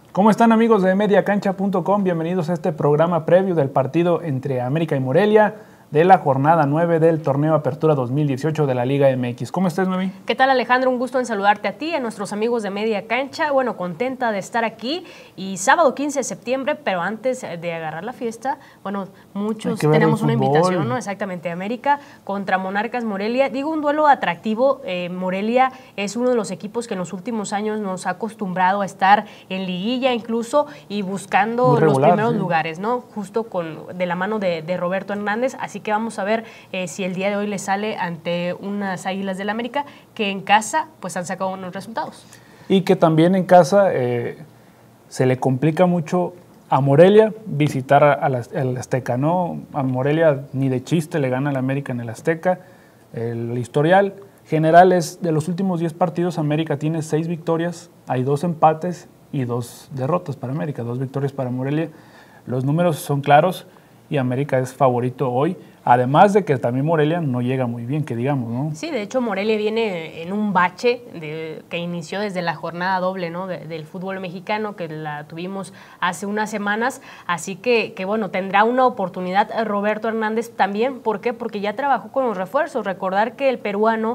¿Cómo están, amigos de mediacancha.com? Bienvenidos a este programa previo del partido entre América y Morelia de la jornada 9 del torneo Apertura 2018 de la Liga MX. ¿Cómo estás, Noemí? ¿Qué tal, Alejandro? Un gusto en saludarte a ti y a nuestros amigos de Media Cancha. Bueno, contenta de estar aquí y sábado 15 de septiembre, pero antes de agarrar la fiesta, bueno, muchos tenemos una invitación, ¿no? Exactamente, América contra Monarcas Morelia. Digo, un duelo atractivo. Morelia es uno de los equipos que en los últimos años nos ha acostumbrado a estar en liguilla incluso y buscando los primeros lugares, ¿no? Justo de la mano de Roberto Hernández. Así que vamos a ver si el día de hoy le sale ante unas Águilas del América que en casa pues han sacado unos resultados. Y que también en casa se le complica mucho a Morelia visitar al Azteca, ¿no? A Morelia ni de chiste le gana al América en el Azteca. El historial general es de los últimos 10 partidos, América tiene 6 victorias, hay 2 empates y 2 derrotas para América, 2 victorias para Morelia. Los números son claros y América es favorito hoy. Además de que también Morelia no llega muy bien, que digamos, ¿no? Sí, de hecho Morelia viene en un bache que inició desde la jornada doble, ¿no? del fútbol mexicano, que la tuvimos hace unas semanas. Así que bueno, tendrá una oportunidad Roberto Hernández también. ¿Por qué? Porque ya trabajó con los refuerzos. Recordar que el peruano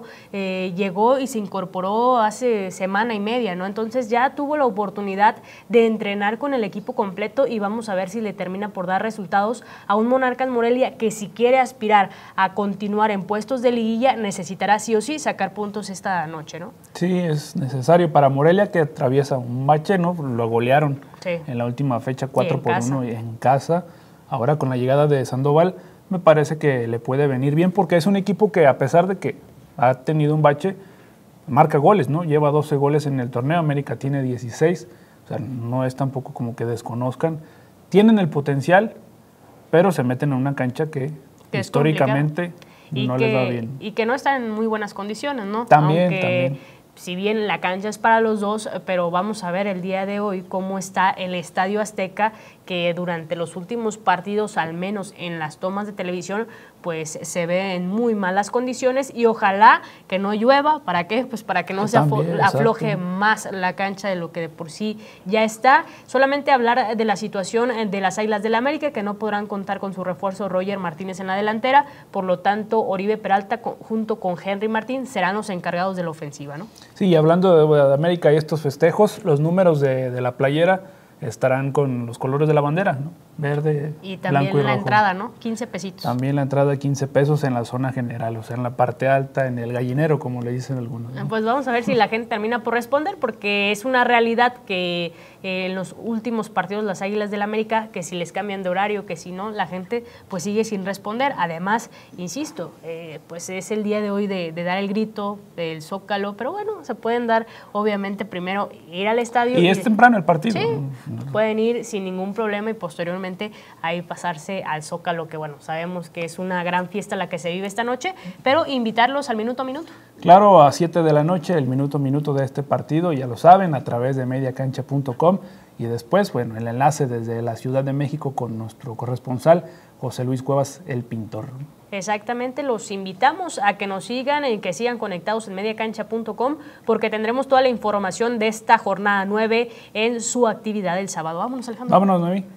llegó y se incorporó hace semana y media, ¿no? Entonces ya tuvo la oportunidad de entrenar con el equipo completo y vamos a ver si le termina por dar resultados a un Monarcas Morelia que si quiere aspirar a continuar en puestos de liguilla, necesitará sí o sí sacar puntos esta noche, ¿no? Sí, es necesario para Morelia, que atraviesa un bache, ¿no? Lo golearon en la última fecha 4-1 en casa. Ahora con la llegada de Sandoval, me parece que le puede venir bien, porque es un equipo que, a pesar de que ha tenido un bache, marca goles, ¿no? Lleva 12 goles en el torneo, América tiene 16, o sea, no es tampoco como que desconozcan. Tienen el potencial, pero se meten en una cancha que históricamente no les va bien. Y que no están en muy buenas condiciones, ¿no? También. Si bien la cancha es para los dos, pero vamos a ver el día de hoy cómo está el Estadio Azteca, que durante los últimos partidos, al menos en las tomas de televisión, pues se ve en muy malas condiciones y ojalá que no llueva. ¿Para qué? Pues para que no se afloje más la cancha de lo que de por sí ya está. Solamente hablar de la situación de las Águilas del América, que no podrán contar con su refuerzo Roger Martínez en la delantera, por lo tanto Oribe Peralta junto con Henry Martín serán los encargados de la ofensiva, ¿no? Sí, y hablando de América y estos festejos, los números de la playera estarán con los colores de la bandera, ¿no? Verde, y también blanco y rojo. La entrada, ¿no? 15 pesitos. También la entrada 15 pesos en la zona general, o sea, en la parte alta, en el gallinero, como le dicen algunos, ¿no? Pues vamos a ver si la gente termina por responder, porque es una realidad que en los últimos partidos las Águilas del América, que si les cambian de horario, que si no, la gente pues sigue sin responder. Además, insisto, pues es el día de hoy de dar el grito del Zócalo, pero bueno, se pueden dar, obviamente, primero ir al estadio. Y es temprano el partido. Sí, pueden ir sin ningún problema y posteriormente ahí pasarse al Zócalo, que bueno, sabemos que es una gran fiesta la que se vive esta noche, pero invitarlos al minuto a minuto. Claro, a 7 de la noche, el minuto a minuto de este partido, ya lo saben, a través de mediacancha.com y después, bueno, el enlace desde la Ciudad de México con nuestro corresponsal, José Luis Cuevas, el pintor. Exactamente, los invitamos a que nos sigan y que sigan conectados en mediacancha.com, porque tendremos toda la información de esta jornada 9 en su actividad el sábado. Vámonos, Alejandro. Vámonos, Noemí.